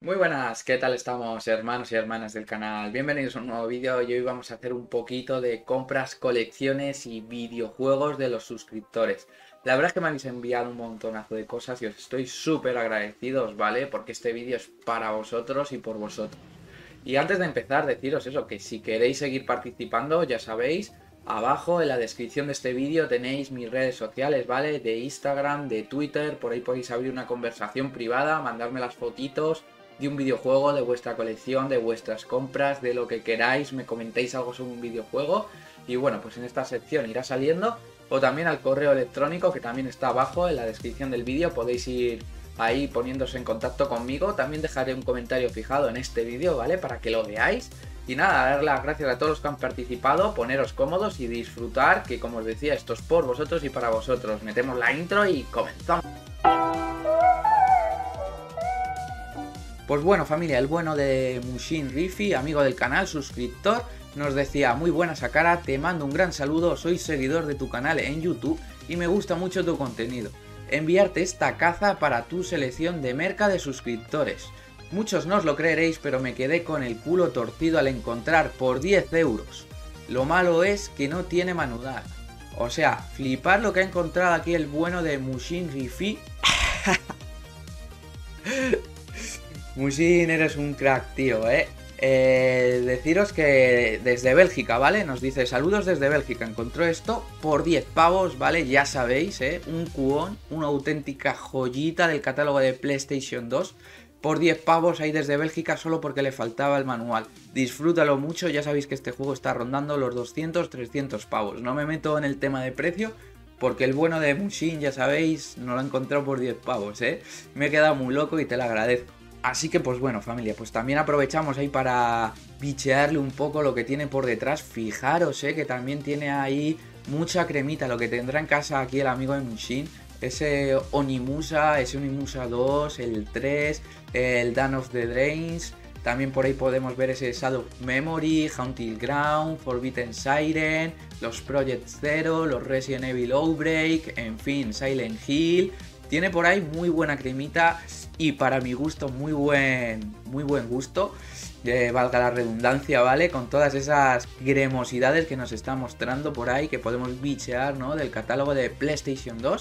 Muy buenas, ¿qué tal estamos, hermanos y hermanas del canal? Bienvenidos a un nuevo vídeo y hoy vamos a hacer un poquito de compras, colecciones y videojuegos de los suscriptores. La verdad es que me habéis enviado un montonazo de cosas y os estoy súper agradecidos, ¿vale? Porque este vídeo es para vosotros y por vosotros. Y antes de empezar, deciros eso, que si queréis seguir participando, ya sabéis, abajo en la descripción de este vídeo tenéis mis redes sociales, ¿vale? De Instagram, de Twitter, por ahí podéis abrir una conversación privada, mandarme las fotitos de un videojuego, de vuestra colección, de vuestras compras, de lo que queráis, me comentéis algo sobre un videojuego. Y bueno, pues en esta sección irá saliendo. O también al correo electrónico que también está abajo en la descripción del vídeo, podéis ir ahí poniéndose en contacto conmigo. También dejaré un comentario fijado en este vídeo, ¿vale? Para que lo veáis. Y nada, dar las gracias a todos los que han participado, poneros cómodos y disfrutar, que como os decía, esto es por vosotros y para vosotros. Metemos la intro y comenzamos. Pues bueno, familia, el bueno de Mushin Rifi, amigo del canal, suscriptor, nos decía: muy buena Sakara, te mando un gran saludo, soy seguidor de tu canal en YouTube y me gusta mucho tu contenido. Enviarte esta caza para tu selección de merca de suscriptores. Muchos no os lo creeréis, pero me quedé con el culo torcido al encontrar por 10 euros. Lo malo es que no tiene manual. O sea, flipar lo que ha encontrado aquí el bueno de Mushin Rifi. Mushin, eres un crack, tío, ¿eh? Deciros que desde Bélgica, ¿vale? Nos dice: saludos desde Bélgica, encontró esto por 10 pavos, ¿vale? Ya sabéis, ¿eh? Un cuón, una auténtica joyita del catálogo de PlayStation 2. Por 10 pavos ahí desde Bélgica, solo porque le faltaba el manual. Disfrútalo mucho, ya sabéis que este juego está rondando los 200-300 pavos. No me meto en el tema de precio, porque el bueno de Mushin, ya sabéis, no lo he encontrado por 10 pavos, ¿eh? Me he quedado muy loco y te lo agradezco. Así que pues bueno, familia, pues también aprovechamos ahí para bichearle un poco lo que tiene por detrás. Fijaros, que también tiene ahí mucha cremita, lo que tendrá en casa aquí el amigo de Mushin. Ese Onimusa, ese Onimusa 2, el 3, el Dawn of the Drains. También por ahí podemos ver ese Shadow of Memory, Haunted Ground, Forbidden Siren, los Project Zero, los Resident Evil Outbreak, en fin, Silent Hill. Tiene por ahí muy buena cremita y para mi gusto muy buen gusto, valga la redundancia, ¿vale? Con todas esas cremosidades que nos está mostrando por ahí, que podemos bichear, ¿no? Del catálogo de PlayStation 2.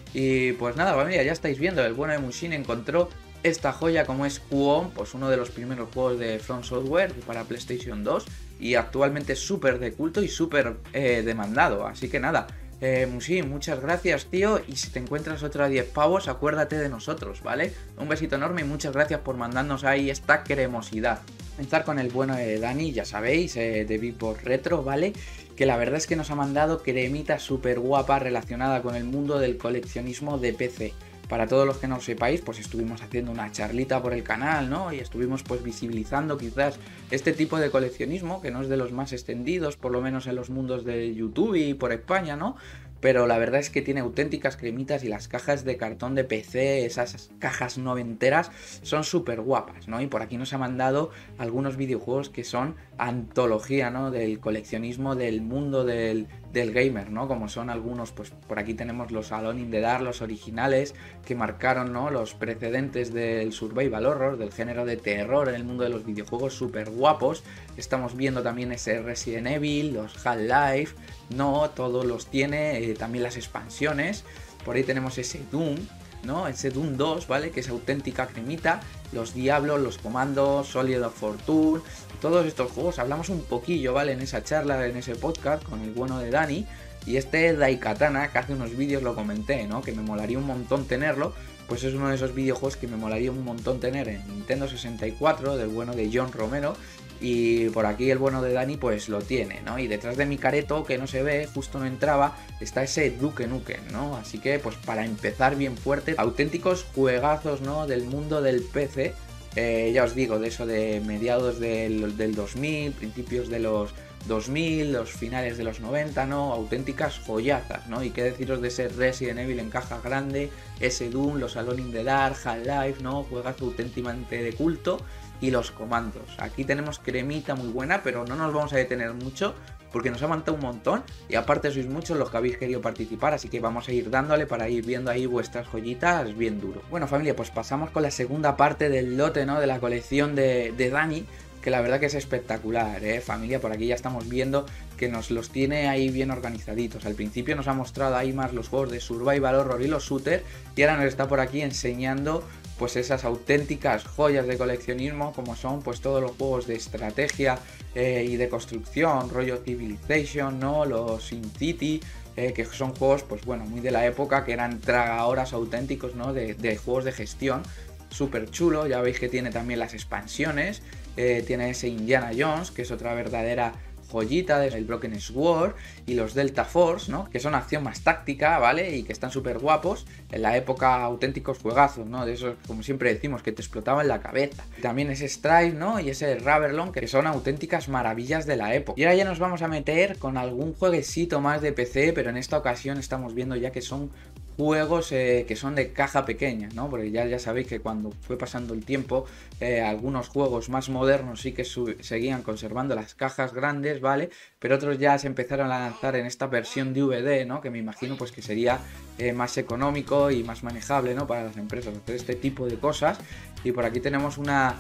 Y pues nada, familia, ya estáis viendo, el bueno de Mushin encontró esta joya como es Kuon, pues uno de los primeros juegos de From Software para PlayStation 2 y actualmente súper de culto y súper demandado, así que nada. Mushin, muchas gracias, tío, y si te encuentras otra 10 pavos, acuérdate de nosotros, ¿vale? Un besito enorme y muchas gracias por mandarnos ahí esta cremosidad. Comenzar con el bueno de Dani, ya sabéis, de Big Retro, ¿vale? Que la verdad es que nos ha mandado cremita súper guapa relacionada con el mundo del coleccionismo de PC. Para todos los que no lo sepáis, pues estuvimos haciendo una charlita por el canal, ¿no? Y estuvimos pues visibilizando quizás este tipo de coleccionismo, que no es de los más extendidos, por lo menos en los mundos de YouTube y por España, ¿no? Pero la verdad es que tiene auténticas cremitas y las cajas de cartón de PC, esas cajas noventeras, son súper guapas, ¿no? Y por aquí nos ha mandado algunos videojuegos que son antología, ¿no? Del coleccionismo del mundo del gamer, ¿no? Como son algunos, pues por aquí tenemos los Alone in the Dark, los originales, que marcaron, ¿no? Los precedentes del survival horror, del género de terror en el mundo de los videojuegos, súper guapos. Estamos viendo también ese Resident Evil, los Half-Life, no, todos los tiene, también las expansiones. Por ahí tenemos ese Doom, ¿no? Ese Doom 2, ¿vale? Que es auténtica cremita. Los Diablos, los Comandos, Solid of Fortune, todos estos juegos. Hablamos un poquillo, ¿vale? En esa charla, en ese podcast con el bueno de Dani. Y este Daikatana, que hace unos vídeos lo comenté, ¿no? Que me molaría un montón tenerlo. Pues es uno de esos videojuegos que me molaría un montón tener en Nintendo 64, del bueno de John Romero. Y por aquí el bueno de Dani pues lo tiene, ¿no? Y detrás de mi careto, que no se ve, justo no entraba, está ese Duke Nukem, ¿no? Así que pues para empezar bien fuerte, auténticos juegazos, ¿no? Del mundo del PC. Ya os digo, de eso de mediados del 2000, principios de los 2000, los finales de los 90, ¿no? Auténticas joyazas, ¿no? Y qué deciros de ese Resident Evil en caja grande, ese Doom, los Alone in the Dark, Half-Life, ¿no? Juegas auténticamente de culto. Y los comandos. Aquí tenemos cremita muy buena, pero no nos vamos a detener mucho porque nos ha aguantado un montón y aparte sois muchos los que habéis querido participar, así que vamos a ir dándole para ir viendo ahí vuestras joyitas bien duro. Bueno, familia, pues pasamos con la segunda parte del lote, ¿no? De la colección de Dani, que la verdad que es espectacular, familia. Por aquí ya estamos viendo que nos los tiene ahí bien organizaditos. Al principio nos ha mostrado ahí más los juegos de Survival Horror y los shooters, y ahora nos está por aquí enseñando pues esas auténticas joyas de coleccionismo como son pues todos los juegos de estrategia y de construcción, rollo Civilization, ¿no? Los SimCity, que son juegos pues bueno, muy de la época, que eran tragahoras auténticos, ¿no? de juegos de gestión. Súper chulo, ya veis que tiene también las expansiones, tiene ese Indiana Jones, que es otra verdadera joyita del Broken Sword, y los Delta Force, ¿no? Que son acción más táctica, ¿vale? Y que están súper guapos, en la época auténticos juegazos, ¿no? De esos, como siempre decimos, que te explotaban la cabeza. También ese Strife, ¿no? Y ese Ravelon, que son auténticas maravillas de la época. Y ahora ya nos vamos a meter con algún jueguecito más de PC, pero en esta ocasión estamos viendo ya que son juegos que son de caja pequeña, ¿no? Porque ya sabéis que cuando fue pasando el tiempo, algunos juegos más modernos sí que seguían conservando las cajas grandes, ¿vale? Pero otros ya se empezaron a lanzar en esta versión DVD, ¿no? Que me imagino pues que sería más económico y más manejable, ¿no? Para las empresas hacer este tipo de cosas. Y por aquí tenemos una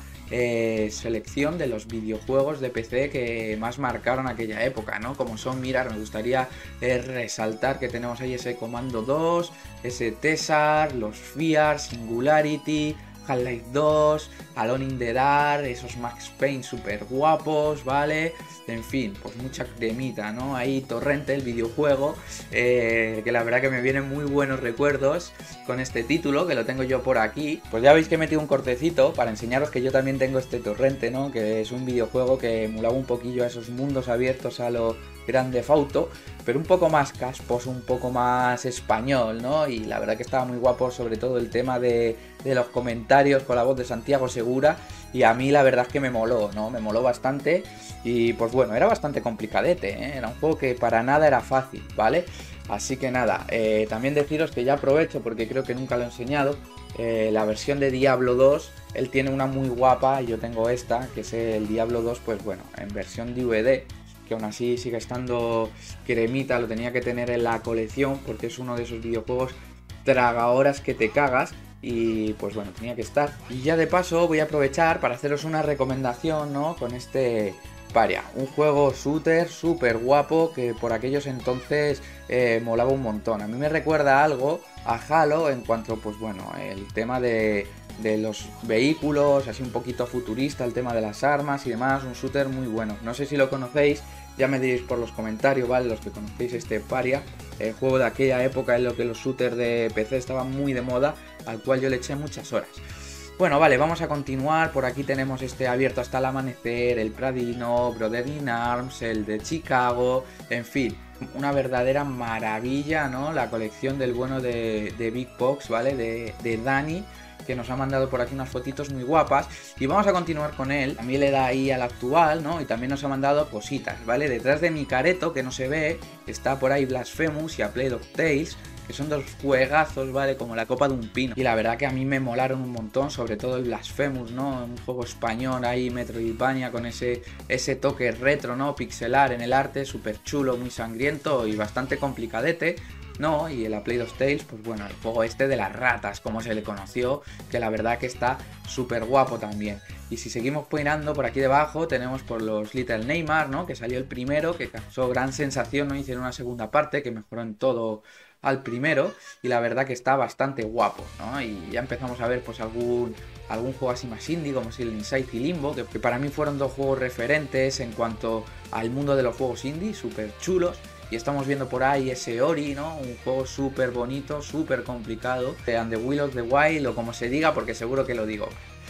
selección de los videojuegos de PC que más marcaron aquella época, ¿no? Como son, mirar, me gustaría resaltar que tenemos ahí ese Comando 2, ese Tesar, los Fear, Singularity, Half-Life 2, Alone in the Dark, esos Max Payne super guapos, ¿vale? En fin, pues mucha cremita, ¿no? Ahí Torrente, el videojuego, que la verdad que me vienen muy buenos recuerdos con este título, que lo tengo yo por aquí. Pues ya veis que he metido un cortecito para enseñaros que yo también tengo este Torrente, ¿no? Que es un videojuego que emulaba un poquillo a esos mundos abiertos a lo Grand Theft Auto, pero un poco más casposo, un poco más español, ¿no? Y la verdad que estaba muy guapo, sobre todo el tema de los comentarios con la voz de Santiago Segura, y a mí la verdad es que me moló, ¿no? Me moló bastante y pues bueno, era bastante complicadete, ¿eh? Era un juego que para nada era fácil, ¿vale? Así que nada, también deciros que ya aprovecho, porque creo que nunca lo he enseñado, la versión de Diablo 2, él tiene una muy guapa y yo tengo esta, que es el Diablo 2, pues bueno, en versión DVD, que aún así sigue estando cremita, lo tenía que tener en la colección porque es uno de esos videojuegos tragahoras que te cagas y pues bueno, tenía que estar. Y ya de paso voy a aprovechar para haceros una recomendación, ¿no? Con este Paria, un juego shooter súper guapo que por aquellos entonces molaba un montón. A mí me recuerda algo a Halo en cuanto, pues bueno, el tema de los vehículos, así un poquito futurista, el tema de las armas y demás, un shooter muy bueno. No sé si lo conocéis, ya me diréis por los comentarios, ¿vale? Los que conocéis este Paria, el juego de aquella época en lo que los shooters de PC estaban muy de moda, al cual yo le eché muchas horas. Bueno, vale, vamos a continuar. Por aquí tenemos este Abierto hasta el amanecer, el Pradino, Brother in Arms, el de Chicago, en fin, una verdadera maravilla, ¿no? La colección del bueno de Big Box, ¿vale? De Dani, que nos ha mandado por aquí unas fotitos muy guapas y vamos a continuar con él. También le da ahí al actual, ¿no? Y también nos ha mandado cositas, ¿vale? Detrás de mi careto, que no se ve, está por ahí Blasphemous y A Plague of Tales, que son dos juegazos, ¿vale? Como la copa de un pino. Y la verdad que a mí me molaron un montón, sobre todo el Blasphemous, ¿no? Un juego español ahí, Metroidvania, con ese toque retro, ¿no? Pixelar en el arte, súper chulo, muy sangriento y bastante complicadete, ¿no? Y el A Plague of Tales, pues bueno, el juego este de las ratas, como se le conoció, que la verdad que está súper guapo también. Y si seguimos peinando por aquí debajo, tenemos por los Little Neymar, ¿no? Que salió el primero, que causó gran sensación, ¿no? Hicieron una segunda parte que mejoró en todo al primero y la verdad que está bastante guapo, ¿no? Y ya empezamos a ver pues algún juego así más indie, como si el Inside y Limbo, que para mí fueron dos juegos referentes en cuanto al mundo de los juegos indie, súper chulos. Y estamos viendo por ahí ese Ori, ¿no? Un juego súper bonito, súper complicado, And the Will of the Wild, o como se diga, porque seguro que lo digo.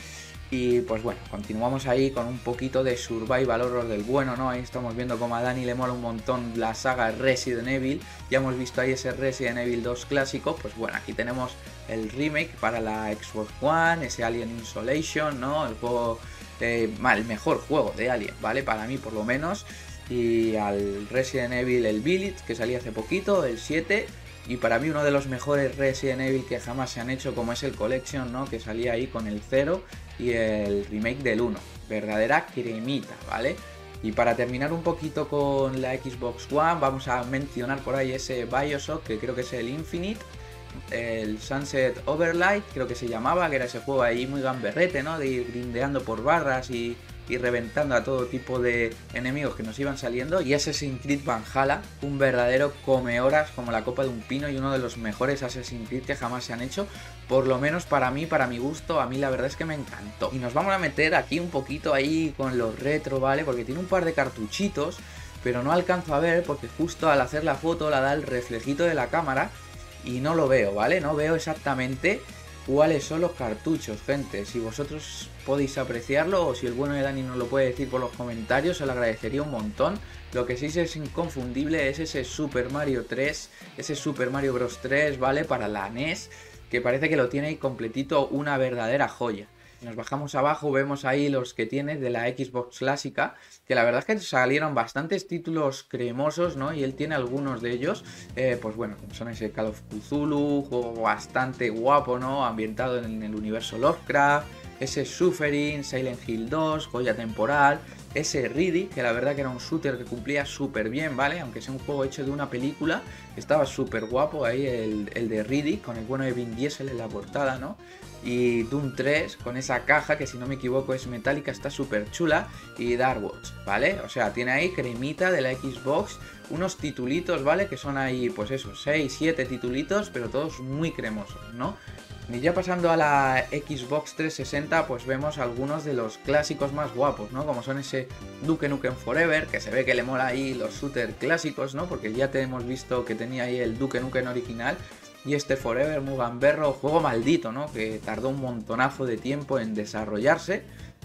Y pues bueno, continuamos ahí con un poquito de Survival Horror del bueno, ¿no? Ahí estamos viendo como a Dani le mola un montón la saga Resident Evil. Ya hemos visto ahí ese Resident Evil 2 clásico. Pues bueno, aquí tenemos el remake para la Xbox One, ese Alien Isolation, ¿no? El juego, el mejor juego de Alien, ¿vale? Para mí por lo menos. y al Resident Evil el Village, que salía hace poquito, el 7, y para mí uno de los mejores Resident Evil que jamás se han hecho, como es el Collection, ¿no? Que salía ahí con el 0 y el remake del 1. Verdadera cremita, ¿vale? Y para terminar un poquito con la Xbox One, vamos a mencionar por ahí ese BioShock, que creo que es el Infinite, el Sunset Overlight, creo que se llamaba, que era ese juego ahí muy gamberrete, ¿no? De ir grindeando por barras y reventando a todo tipo de enemigos que nos iban saliendo. Y Assassin's Creed Valhalla, un verdadero come horas como la copa de un pino y uno de los mejores Assassin's Creed que jamás se han hecho, por lo menos para mí, para mi gusto. A mí la verdad es que me encantó. Y nos vamos a meter aquí un poquito ahí con los retro, ¿vale? Porque tiene un par de cartuchitos, pero no alcanzo a ver porque justo al hacer la foto la da el reflejito de la cámara y no lo veo, ¿vale? No veo exactamente cuáles son los cartuchos, gente. Si vosotros podéis apreciarlo o si el bueno de Dani nos lo puede decir por los comentarios, se lo agradecería un montón. Lo que sí es inconfundible es ese Super Mario 3, ese Super Mario Bros 3, ¿vale? Para la NES, que parece que lo tiene ahí completito, una verdadera joya. Nos bajamos abajo, vemos ahí los que tiene de la Xbox clásica, que la verdad es que salieron bastantes títulos cremosos, ¿no? Y él tiene algunos de ellos, pues bueno, son ese Call of Cthulhu, juego bastante guapo, ¿no? Ambientado en el universo Lovecraft, ese Suffering, Silent Hill 2, joya temporal, ese Riddick, que la verdad que era un shooter que cumplía súper bien, ¿vale? Aunque sea un juego hecho de una película, estaba súper guapo ahí el de Riddick, con el bueno de Vin Diesel en la portada, ¿no? Y Doom 3 con esa caja que si no me equivoco es metálica, está súper chula, y Dark Watch, ¿vale? O sea, tiene ahí cremita de la Xbox, unos titulitos, ¿vale? Que son ahí, pues eso, 6, 7 titulitos, pero todos muy cremosos, ¿no? Y ya pasando a la Xbox 360, pues vemos algunos de los clásicos más guapos, ¿no? Como son ese Duke Nukem Forever, que se ve que le mola ahí los shooters clásicos, ¿no? Porque ya te hemos visto que tenía ahí el Duke Nukem original. Y este Forever, muy gamberro, juego maldito, ¿no? Que tardó un montonazo de tiempo en desarrollarse.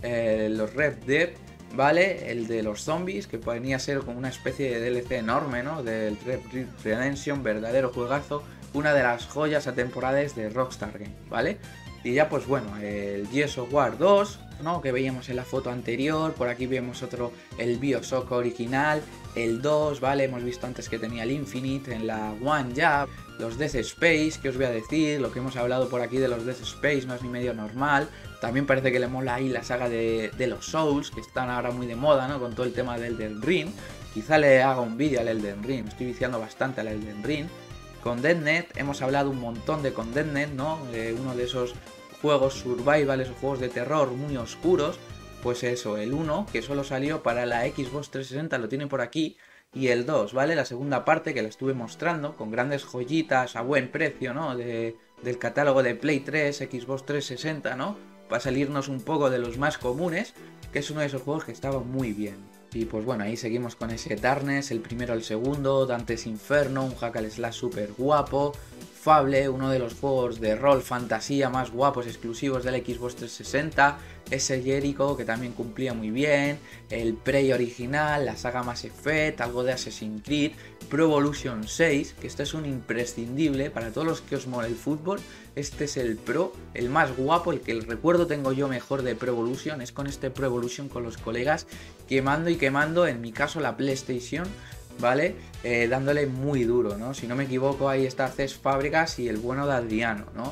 Los Red Dead, ¿vale? El de los zombies, que venía a ser como una especie de DLC enorme, ¿no? Del Red Dead Redemption, verdadero juegazo. Una de las joyas atemporales de Rockstar Game, ¿vale? Y ya pues bueno, el Gears of War 2, ¿no? Que veíamos en la foto anterior. Por aquí vemos otro, el BioShock original, el 2, ¿vale? Hemos visto antes que tenía el Infinite en la One ya. Los Death Space, que os voy a decir, lo que hemos hablado por aquí de los Death Space no es ni medio normal. También parece que le mola ahí la saga de los Souls, que están ahora muy de moda, ¿no? Con todo el tema del Elden Ring. Quizá le haga un vídeo al Elden Ring, me estoy viciando bastante al Elden Ring. Con Deadnet, hemos hablado un montón de con Deadnet, ¿no? Uno de esos juegos survival, esos juegos de terror muy oscuros. Pues eso, el 1, que solo salió para la Xbox 360, lo tiene por aquí. Y el 2, ¿vale? La segunda parte que la estuve mostrando, con grandes joyitas a buen precio, ¿no? Del catálogo de Play 3, Xbox 360, ¿no? Para salirnos un poco de los más comunes, que es uno de esos juegos que estaba muy bien. Y pues bueno, ahí seguimos con ese Darkness, el primero al segundo, Dante's Inferno, un hack and slash súper guapo, Fable, uno de los juegos de rol fantasía más guapos exclusivos del Xbox 360, ese Jericho que también cumplía muy bien, el Prey original, la saga Mass Effect, algo de Assassin's Creed, Pro Evolution 6, que esto es un imprescindible para todos los que os mola el fútbol. Este es el Pro, el más guapo, el que el recuerdo tengo yo mejor de Pro Evolution, es con este Pro Evolution con los colegas, quemando y quemando, en mi caso la PlayStation, ¿vale? Dándole muy duro, ¿no? Si no me equivoco, ahí está Cés Fábregas y el bueno de Adriano, ¿no?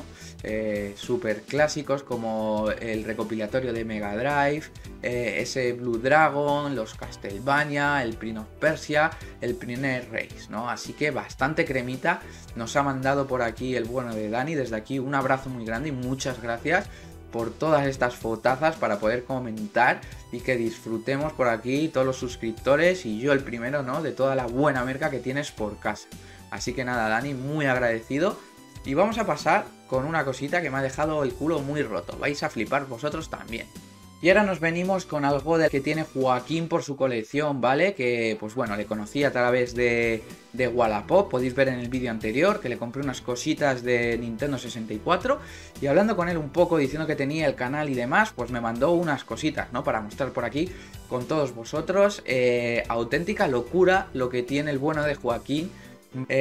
Super clásicos como el recopilatorio de Mega Drive, ese Blue Dragon, los Castlevania, el Prince of Persia, el Prince Race, ¿no? Así que bastante cremita nos ha mandado por aquí el bueno de Dani. Desde aquí un abrazo muy grande y muchas gracias por todas estas fotazas para poder comentar y que disfrutemos por aquí todos los suscriptores y yo el primero, ¿no? De toda la buena merca que tienes por casa. Así que nada, Dani, muy agradecido. Y vamos a pasar con una cosita que me ha dejado el culo muy roto. Vais a flipar vosotros también. Y ahora nos venimos con algo de que tiene Joaquín por su colección, ¿vale? Que, pues bueno, le conocí a través de Wallapop, podéis ver en el vídeo anterior, que le compré unas cositas de Nintendo 64. Y hablando con él un poco, diciendo que tenía el canal y demás, pues me mandó unas cositas, ¿no? Para mostrar por aquí con todos vosotros. Auténtica locura lo que tiene el bueno de Joaquín.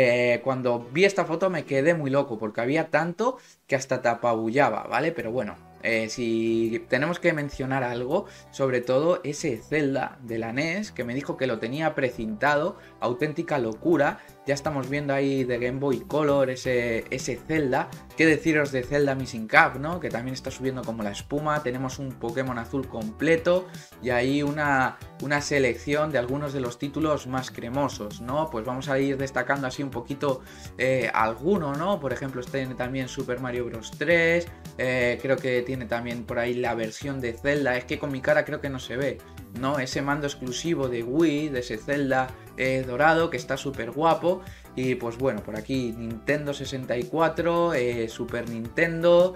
Cuando vi esta foto me quedé muy loco, porque había tanto que hasta te apabullaba, ¿vale? Pero bueno, Si tenemos que mencionar algo, sobre todo ese Zelda de la NES, que me dijo que lo tenía precintado, auténtica locura. Ya estamos viendo ahí de Game Boy Color ese Zelda. ¿Qué deciros de Zelda Missing Cap, no? Que también está subiendo como la espuma. Tenemos un Pokémon azul completo y ahí una selección de algunos de los títulos más cremosos, ¿no? Pues vamos a ir destacando así un poquito alguno, ¿no? Por ejemplo, tiene también Super Mario Bros. 3, creo que tiene también por ahí la versión de Zelda. Es que con mi cara creo que no se ve, ¿no? Ese mando exclusivo de Wii, de ese Zelda dorado, que está súper guapo. Y pues bueno, por aquí Nintendo 64, Super Nintendo,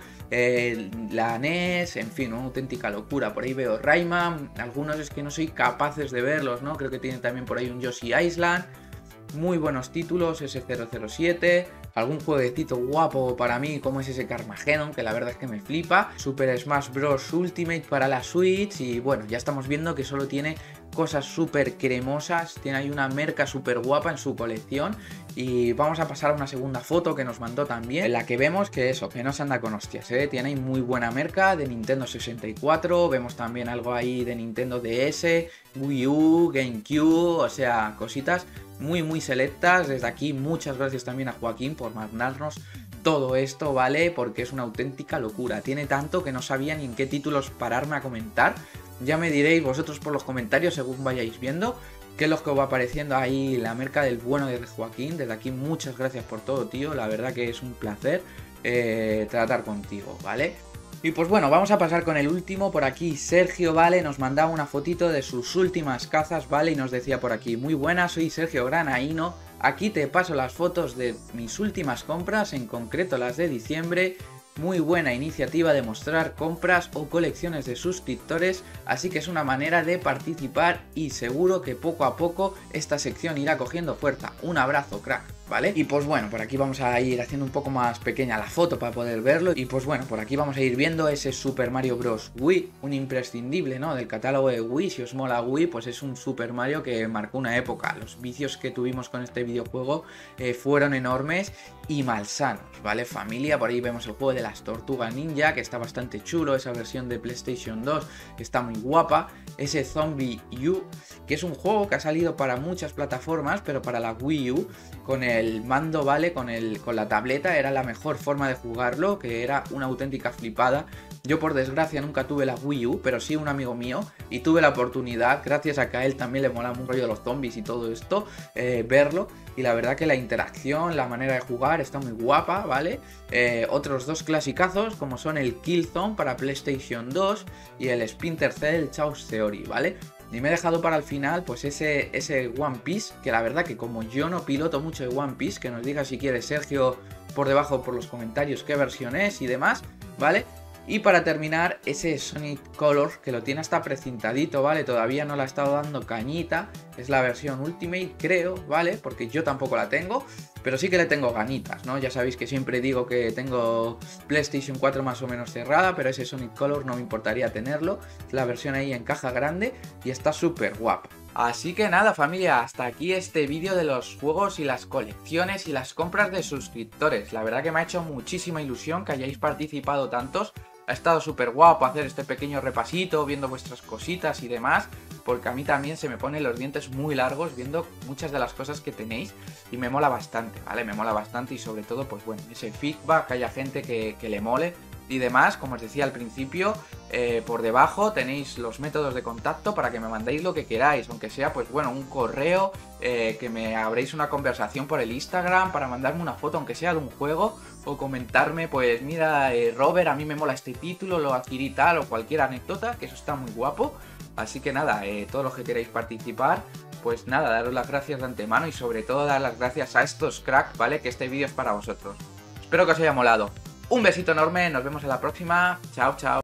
la NES, en fin, una auténtica locura. Por ahí veo Rayman, algunos es que no soy capaces de verlos, ¿no? Creo que tiene también por ahí un Yoshi Island. Muy buenos títulos, ese 007, algún jueguecito guapo para mí como es ese Carmageddon, que la verdad es que me flipa, Super Smash Bros. Ultimate para la Switch y bueno, ya estamos viendo que solo tiene cosas súper cremosas, tiene ahí una merca súper guapa en su colección y vamos a pasar a una segunda foto que nos mandó también, en la que vemos que eso, que no se anda con hostias, tiene ahí muy buena merca de Nintendo 64, vemos también algo ahí de Nintendo DS, Wii U, GameCube, o sea, cositas muy selectas. Desde aquí muchas gracias también a Joaquín por mandarnos todo esto, ¿vale? Porque es una auténtica locura. Tiene tanto que no sabía ni en qué títulos pararme a comentar. Ya me diréis vosotros por los comentarios según vayáis viendo qué es lo que os va apareciendo ahí la merca del bueno de Joaquín. Desde aquí muchas gracias por todo, tío. La verdad que es un placer tratar contigo, ¿vale? Y pues bueno, vamos a pasar con el último. Por aquí Sergio, ¿vale? Nos mandaba una fotito de sus últimas cazas, ¿vale? Y nos decía por aquí: muy buenas, soy Sergio Granaíno. Aquí te paso las fotos de mis últimas compras, en concreto las de diciembre. Muy buena iniciativa de mostrar compras o colecciones de suscriptores, así que es una manera de participar y seguro que poco a poco esta sección irá cogiendo fuerza. Un abrazo, crack, ¿vale? Y pues bueno, por aquí vamos a ir haciendo un poco más pequeña la foto para poder verlo. Y pues bueno, por aquí vamos a ir viendo ese Super Mario Bros. Wii, un imprescindible, ¿no? Del catálogo de Wii. Si os mola Wii, pues es un Super Mario que marcó una época. Los vicios que tuvimos con este videojuego fueron enormes y malsanos, ¿vale, familia? Por ahí vemos el juego de las Tortugas Ninja, que está bastante chulo. Esa versión de PlayStation 2 está muy guapa. Ese Zombie U, que es un juego que ha salido para muchas plataformas, pero para la Wii U, con el mando, ¿vale? Con la tableta era la mejor forma de jugarlo, que era una auténtica flipada. Yo por desgracia nunca tuve la Wii U, pero sí un amigo mío, y tuve la oportunidad, gracias a que a él también le mola un rollo de los zombies y todo esto, verlo. Y la verdad que la interacción, la manera de jugar está muy guapa, ¿vale? Otros dos clasicazos como son el Killzone para PlayStation 2 y el Splinter Cell Chaos Theory, ¿vale? Y me he dejado para el final pues ese One Piece, que la verdad que como yo no piloto mucho de One Piece, que nos diga si quiere Sergio por debajo por los comentarios qué versión es y demás, ¿vale? Y para terminar, ese Sonic Colors, que lo tiene hasta precintadito, ¿vale? Todavía no le ha estado dando cañita. Es la versión Ultimate, creo, ¿vale? Porque yo tampoco la tengo, pero sí que le tengo ganitas, ¿no? Ya sabéis que siempre digo que tengo PlayStation 4 más o menos cerrada, pero ese Sonic Colors no me importaría tenerlo. La versión ahí en caja grande y está súper guapa. Así que nada, familia, hasta aquí este vídeo de los juegos y las colecciones y las compras de suscriptores. La verdad que me ha hecho muchísima ilusión que hayáis participado tantos. Ha estado súper guapo hacer este pequeño repasito, viendo vuestras cositas y demás, porque a mí también se me ponen los dientes muy largos viendo muchas de las cosas que tenéis y me mola bastante, ¿vale? Me mola bastante y sobre todo, pues bueno, ese feedback, que haya gente que le mole y demás. Como os decía al principio, por debajo tenéis los métodos de contacto para que me mandéis lo que queráis, aunque sea, pues bueno, un correo, que me abréis una conversación por el Instagram para mandarme una foto, aunque sea de un juego, o comentarme, pues mira, Robert, a mí me mola este título, lo adquirí tal, o cualquier anécdota, que eso está muy guapo. Así que nada, todos los que queráis participar, pues nada, daros las gracias de antemano y sobre todo dar las gracias a estos cracks, ¿vale? Que este vídeo es para vosotros. Espero que os haya molado. Un besito enorme, nos vemos en la próxima. Chao, chao.